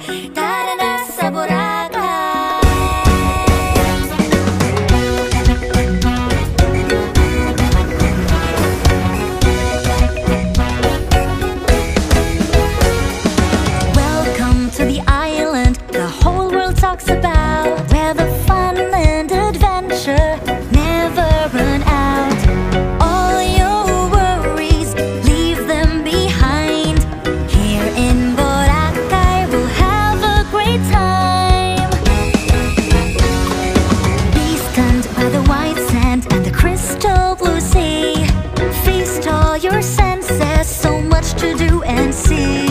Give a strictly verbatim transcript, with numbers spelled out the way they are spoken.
Tara na sa Boracay. Welcome to the island the whole world talks about, where the fun and adventure never run out. All your worries, leave them behind. Here in Boracay, we'll have a great time. Be stunned by the white sand and the crystal blue sea. Feast all your senses, so much to do and see.